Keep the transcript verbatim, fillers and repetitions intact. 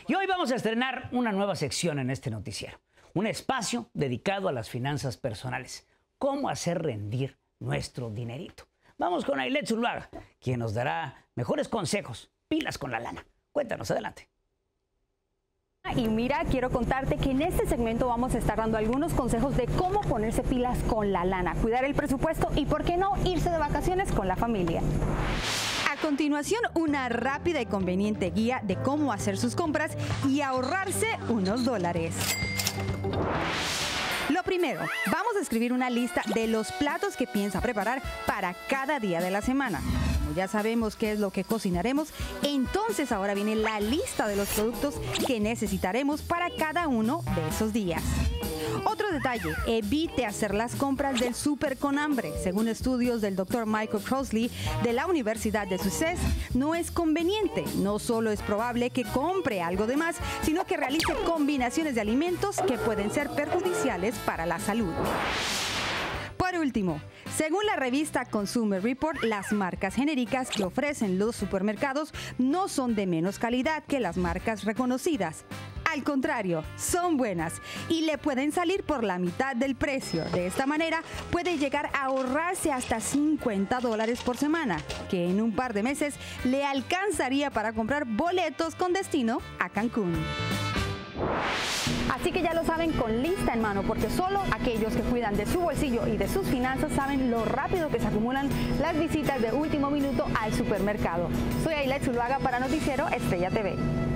Y hoy vamos a estrenar una nueva sección en este noticiero, un espacio dedicado a las finanzas personales, cómo hacer rendir nuestro dinerito. Vamos con Ailet Zuluaga, quien nos dará mejores consejos, pilas con la lana. Cuéntanos, adelante. Y mira, quiero contarte que en este segmento vamos a estar dando algunos consejos de cómo ponerse pilas con la lana, cuidar el presupuesto y, por qué no, irse de vacaciones con la familia. A continuación, una rápida y conveniente guía de cómo hacer sus compras y ahorrarse unos dólares. Lo primero, vamos a escribir una lista de los platos que piensa preparar para cada día de la semana. Como ya sabemos qué es lo que cocinaremos, entonces ahora viene la lista de los productos que necesitaremos para cada uno de esos días. Otro detalle, evite hacer las compras del súper con hambre. Según estudios del doctor Michael Crossley de la Universidad de Sussex, no es conveniente. No solo es probable que compre algo de más, sino que realice combinaciones de alimentos que pueden ser perjudiciales para la salud. Por último, según la revista Consumer Report, las marcas genéricas que ofrecen los supermercados no son de menos calidad que las marcas reconocidas. Al contrario, son buenas y le pueden salir por la mitad del precio. De esta manera, puede llegar a ahorrarse hasta cincuenta dólares por semana, que en un par de meses le alcanzaría para comprar boletos con destino a Cancún. Así que ya lo saben, con lista en mano, porque solo aquellos que cuidan de su bolsillo y de sus finanzas saben lo rápido que se acumulan las visitas de último minuto al supermercado. Soy Ailet Zuluaga para Noticiero Estrella T V.